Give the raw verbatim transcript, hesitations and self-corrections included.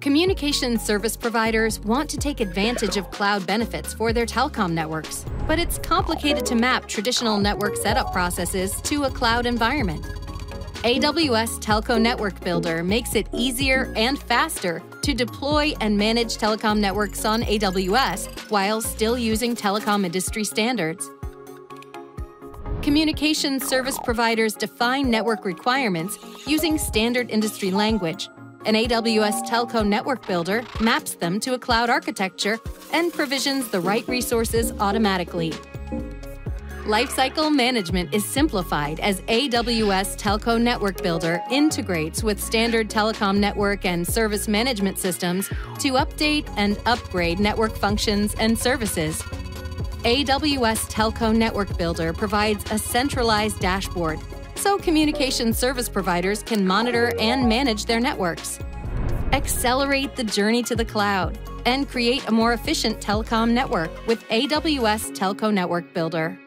Communication service providers want to take advantage of cloud benefits for their telecom networks, but it's complicated to map traditional network setup processes to a cloud environment. A W S Telco Network Builder makes it easier and faster to deploy and manage telecom networks on A W S while still using telecom industry standards. Communication service providers define network requirements using standard industry language. An A W S Telco Network Builder maps them to a cloud architecture and provisions the right resources automatically. Lifecycle management is simplified as A W S Telco Network Builder integrates with standard telecom network and service management systems to update and upgrade network functions and services. A W S Telco Network Builder provides a centralized dashboard so communication service providers can monitor and manage their networks. Accelerate the journey to the cloud and create a more efficient telecom network with A W S Telco Network Builder.